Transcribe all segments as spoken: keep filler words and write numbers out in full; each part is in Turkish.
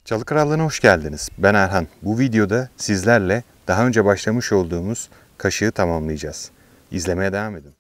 Çalı Krallığı'na hoş geldiniz. Ben Erhan. Bu videoda sizlerle daha önce başlamış olduğumuz kaşığı tamamlayacağız. İzlemeye devam edin.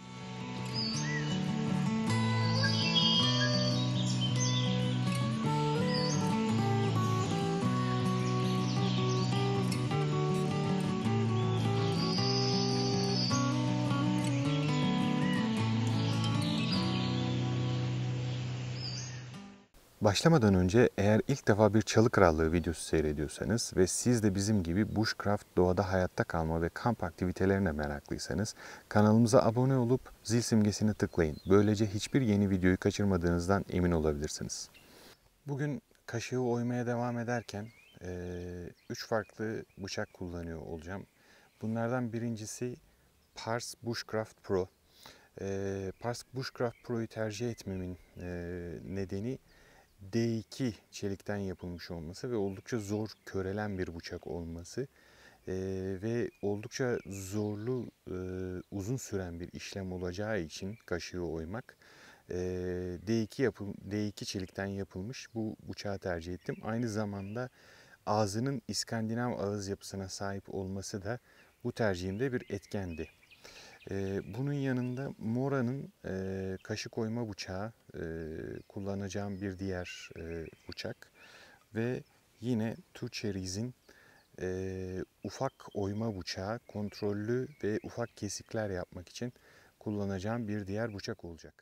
Başlamadan önce eğer ilk defa bir Çalı Krallığı videosu seyrediyorsanız ve siz de bizim gibi bushcraft, doğada hayatta kalma ve kamp aktivitelerine meraklıysanız kanalımıza abone olup zil simgesini tıklayın. Böylece hiçbir yeni videoyu kaçırmadığınızdan emin olabilirsiniz. Bugün kaşığı oymaya devam ederken üç farklı bıçak kullanıyor olacağım. Bunlardan birincisi Pars Bushcraft Pro. E, Pars Bushcraft Pro'yu tercih etmemin e, nedeni D iki çelikten yapılmış olması ve oldukça zor körelen bir bıçak olması ee, ve oldukça zorlu, e, uzun süren bir işlem olacağı için kaşığı oymak e, D iki, yapı, D iki çelikten yapılmış bu bıçağı tercih ettim. Aynı zamanda ağzının İskandinav ağız yapısına sahip olması da bu tercihimde bir etkendi. Ee, bunun yanında Mora'nın e, kaşık oyma bıçağı e, kullanacağım bir diğer e, bıçak ve yine Two Cherries'in e, ufak oyma bıçağı, kontrollü ve ufak kesikler yapmak için kullanacağım bir diğer bıçak olacak.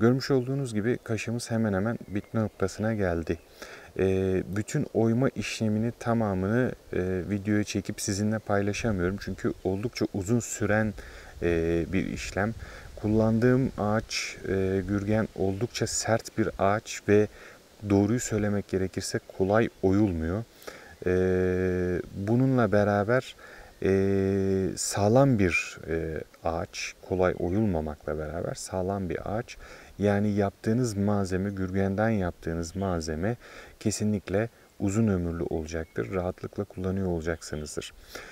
Görmüş olduğunuz gibi kaşımız hemen hemen bitme noktasına geldi. E, bütün oyma işlemini tamamını e, videoya çekip sizinle paylaşamıyorum. Çünkü oldukça uzun süren e, bir işlem. Kullandığım ağaç e, gürgen oldukça sert bir ağaç ve doğruyu söylemek gerekirse kolay oyulmuyor. E, bununla beraber e, sağlam bir e, ağaç, kolay oyulmamakla beraber sağlam bir ağaç. Yani yaptığınız malzeme, gürgenden yaptığınız malzeme kesinlikle uzun ömürlü olacaktır. Rahatlıkla kullanıyor olacaksınızdır.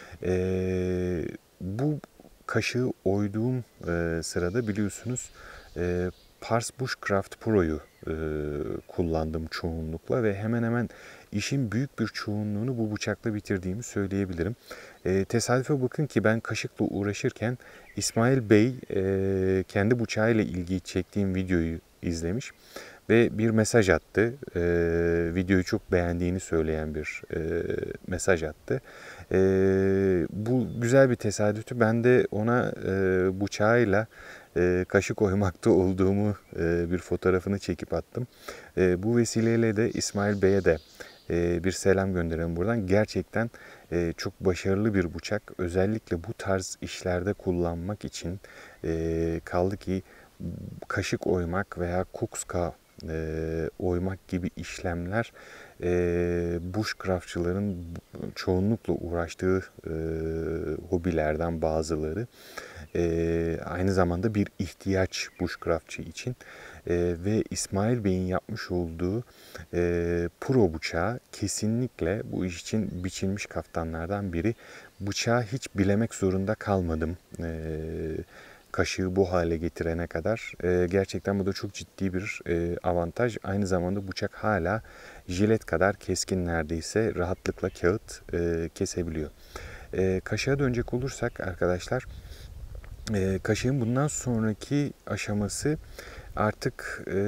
E, bu kaşığı oyduğum e, sırada biliyorsunuz e, Pars Bushcraft Pro'yu e, kullandım çoğunlukla ve hemen hemen işin büyük bir çoğunluğunu bu bıçakla bitirdiğimi söyleyebilirim. E, tesadüfe bakın ki ben kaşıkla uğraşırken İsmail Bey e, kendi bıçağıyla ilgili çektiğim videoyu izlemiş ve bir mesaj attı. E, videoyu çok beğendiğini söyleyen bir e, mesaj attı. E, bu güzel bir tesadüftü. Ben de ona e, bıçağıyla e, kaşık oymakta olduğumu e, bir fotoğrafını çekip attım. E, bu vesileyle de İsmail Bey'e de e, bir selam gönderelim buradan. Gerçekten e, çok başarılı bir bıçak. Özellikle bu tarz işlerde kullanmak için e, kaldı ki kaşık oymak veya kukska e, oymak gibi işlemler e, bushcraftçıların çoğunlukla uğraştığı e, hobilerden bazıları. E, aynı zamanda bir ihtiyaç bushcraftçı için. E, ve İsmail Bey'in yapmış olduğu e, pro bıçağı kesinlikle bu iş için biçilmiş kaftanlardan biri. Bıçağı hiç bilemek zorunda kalmadım. E, kaşığı bu hale getirene kadar. E, gerçekten bu da çok ciddi bir e, avantaj. Aynı zamanda bıçak hala jilet kadar keskin, neredeyse rahatlıkla kağıt e, kesebiliyor. E, kaşığa dönecek olursak arkadaşlar, e, kaşığın bundan sonraki aşaması artık e,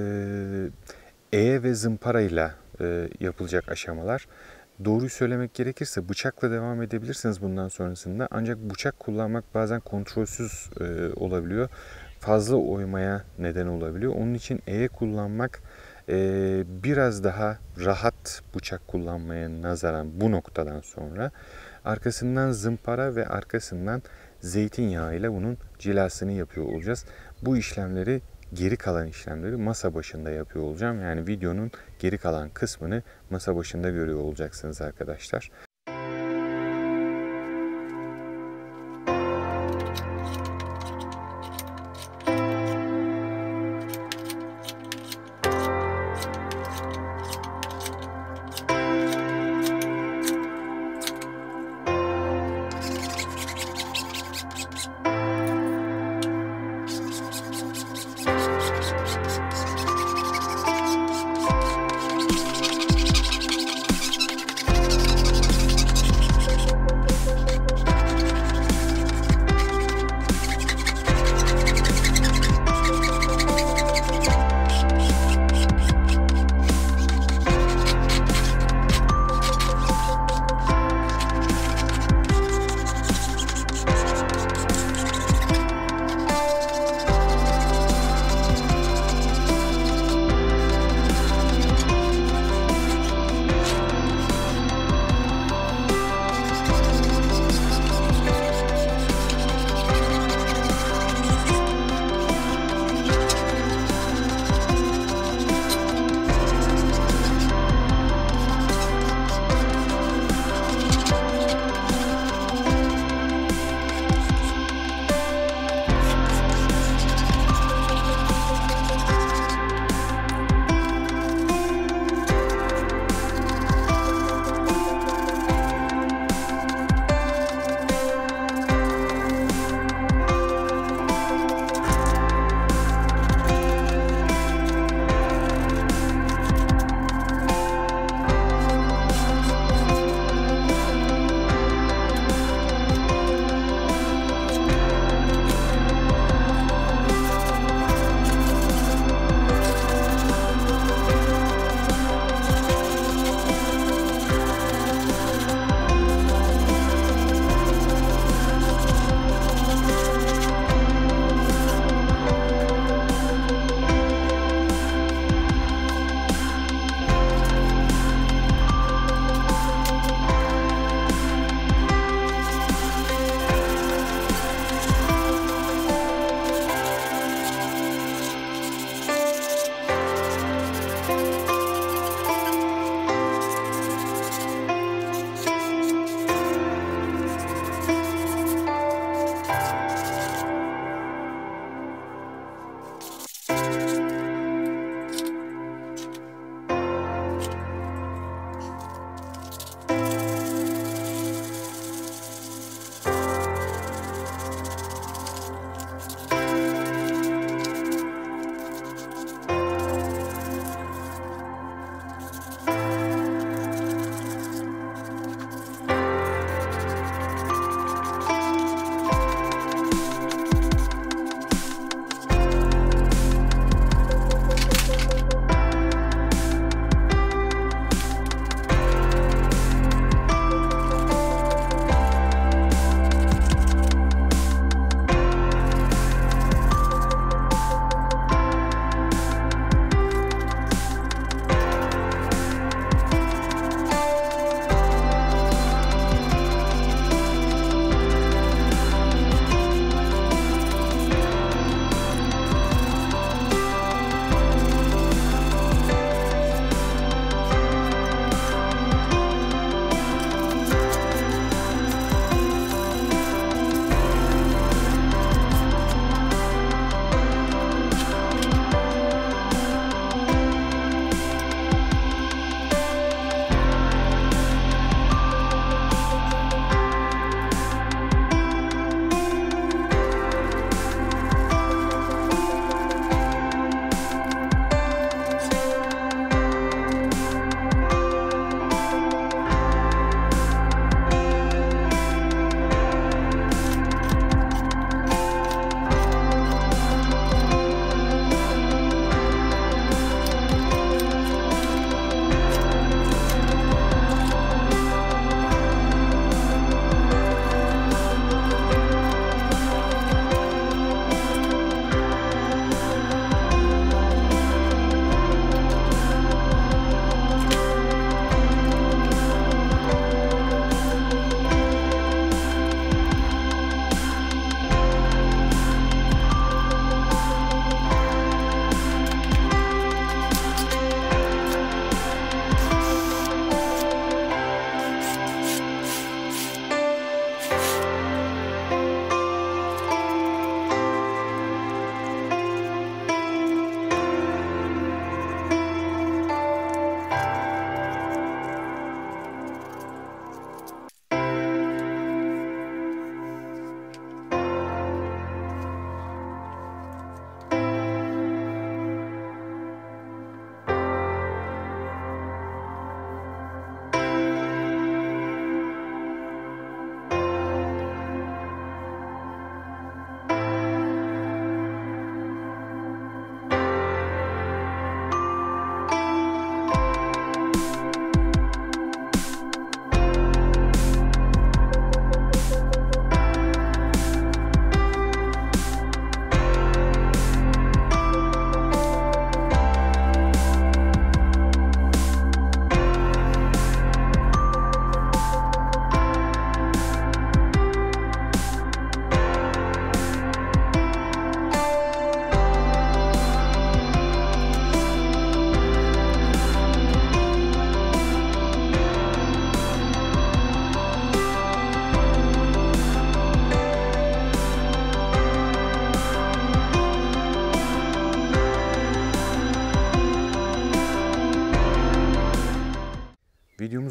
eğe ve zımparayla e, yapılacak aşamalar. Doğruyu söylemek gerekirse bıçakla devam edebilirsiniz bundan sonrasında. Ancak bıçak kullanmak bazen kontrolsüz e, olabiliyor. Fazla oymaya neden olabiliyor. Onun için eğe kullanmak e, biraz daha rahat bıçak kullanmaya nazaran bu noktadan sonra. Arkasından zımpara ve arkasından zeytinyağı ile bunun cilasını yapıyor olacağız. Bu işlemleri, geri kalan işlemleri masa başında yapıyor olacağım. Yani videonun geri kalan kısmını masa başında görüyor olacaksınız arkadaşlar.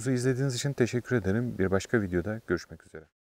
Videomuzu izlediğiniz için teşekkür ederim. Bir başka videoda görüşmek üzere.